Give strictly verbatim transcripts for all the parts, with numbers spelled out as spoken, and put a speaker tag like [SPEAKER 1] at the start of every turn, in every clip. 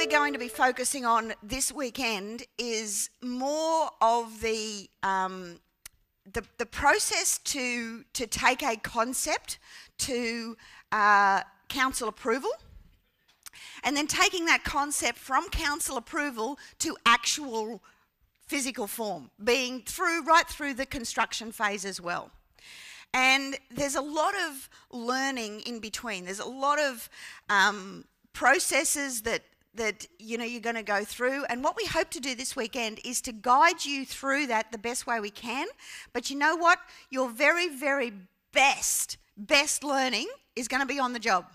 [SPEAKER 1] we're going to be focusing on this weekend is more of the um, the, the process to to take a concept to uh, council approval, and then taking that concept from council approval to actual physical form, being through right through the construction phase as well. And there's a lot of learning in between. There's a lot of um, processes that that you know you're going to go through, and what we hope to do this weekend is to guide you through that the best way we can. But you know what? Your very, very best, best learning is going to be on the job.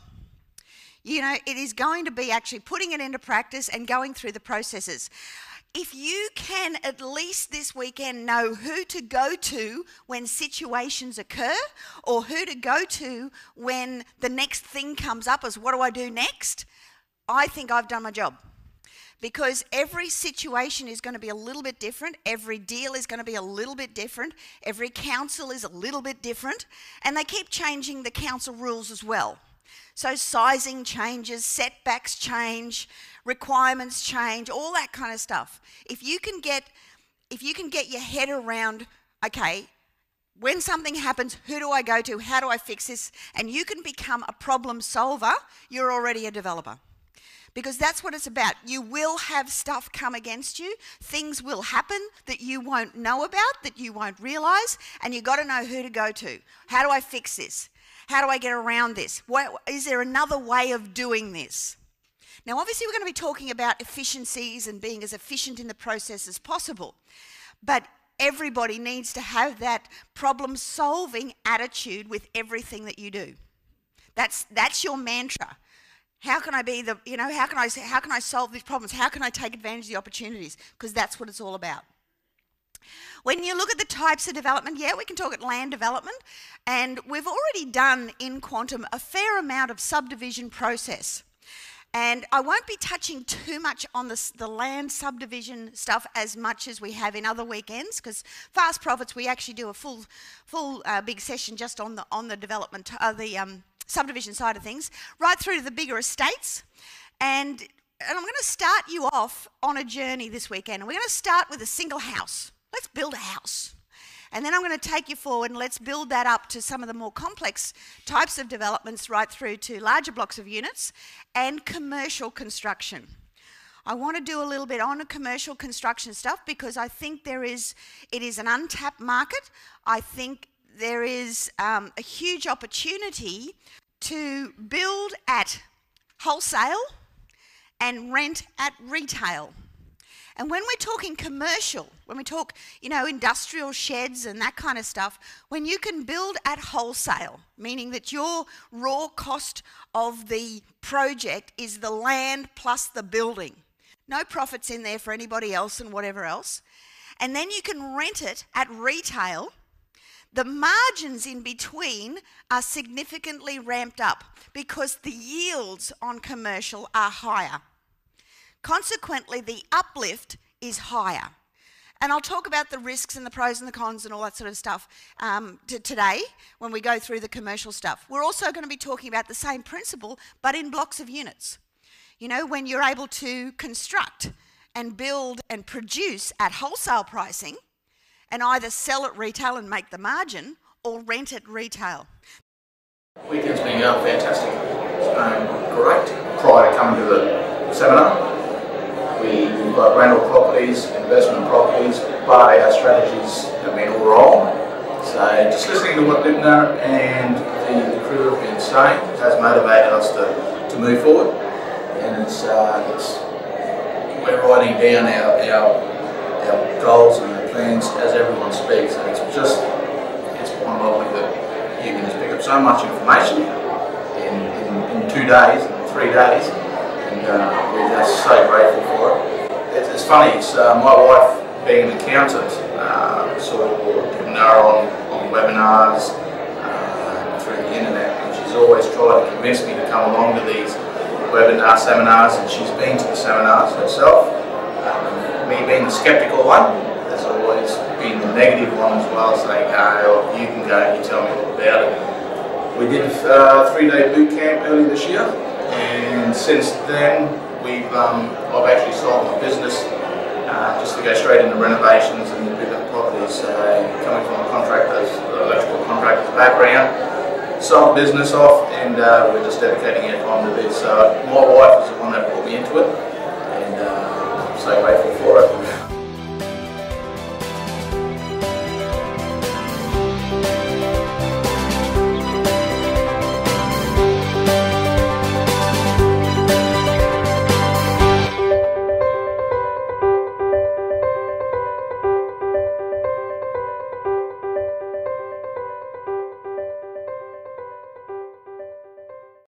[SPEAKER 1] You know, it is going to be actually putting it into practice and going through the processes. If you can at least this weekend know who to go to when situations occur, or who to go to when the next thing comes up as what do I do next, I think I've done my job. Because every situation is going to be a little bit different, every deal is going to be a little bit different, every council is a little bit different, and they keep changing the council rules as well. So sizing changes, setbacks change, requirements change, all that kind of stuff. If you can get, if you can get your head around, okay, when something happens, who do I go to, how do I fix this, and you can become a problem solver, you're already a developer. Because that's what it's about. You will have stuff come against you. Things will happen that you won't know about, that you won't realise, and you've got to know who to go to. How do I fix this? How do I get around this? What, is there another way of doing this? Now, obviously, we're going to be talking about efficiencies and being as efficient in the process as possible. But everybody needs to have that problem-solving attitude with everything that you do. That's, that's your mantra. How can I be the, you know, how can I, how can I solve these problems? How can I take advantage of the opportunities? Because that's what it's all about. When you look at the types of development, yeah, we can talk at land development, and we've already done in Quantum a fair amount of subdivision process. And I won't be touching too much on the, the land subdivision stuff as much as we have in other weekends, because Fast Profits, we actually do a full, full uh, big session just on the, on the development, uh, the um, subdivision side of things, right through to the bigger estates. And, and I'm going to start you off on a journey this weekend. And we're going to start with a single house. Let's build a house. And then I'm going to take you forward and let's build that up to some of the more complex types of developments right through to larger blocks of units and commercial construction. I want to do a little bit on a commercial construction stuff because I think there is, it is an untapped market. I think there is um, a huge opportunity to build at wholesale and rent at retail. And when we're talking commercial, when we talk, you know, industrial sheds and that kind of stuff, when you can build at wholesale, meaning that your raw cost of the project is the land plus the building. No profits in there for anybody else and whatever else. And then you can rent it at retail. The margins in between are significantly ramped up because the yields on commercial are higher. Consequently, the uplift is higher. And I'll talk about the risks and the pros and the cons and all that sort of stuff um, to today when we go through the commercial stuff. We're also going to be talking about the same principle, but in blocks of units. You know, when you're able to construct and build and produce at wholesale pricing and either sell at retail and make the margin or rent at retail.
[SPEAKER 2] Weekend's been going fantastic. It's been great. Prior to coming to the seminar, we've got rental properties, investment properties, but our strategies have been all wrong. So just listening to what Lipner and the, the crew have been saying has motivated us to, to move forward. And it's, uh, it's we're writing down our, our, our goals and our plans as everyone speaks. And it's just, it's mind-boggling that you can just pick up so much information in, in, in two days, three days. And uh, we're just so grateful for it. It's, it's funny, it's, uh, my wife being an accountant, uh, sort of given her on, on webinars uh, through the internet, and she's always tried to convince me to come along to these webinar seminars, and she's been to the seminars herself. Um, me being the sceptical one has always been the negative one as well, saying, oh, you can go, you tell me all about it. We did a uh, three-day boot camp early this year. And since then, we've um, I've actually sold my business uh, just to go straight into renovations and bigger properties. Uh, coming from a contractor's, electrical contractor's background, sold business off, and uh, we're just dedicating our time to this. So my wife is the one that brought me into it, and uh, so grateful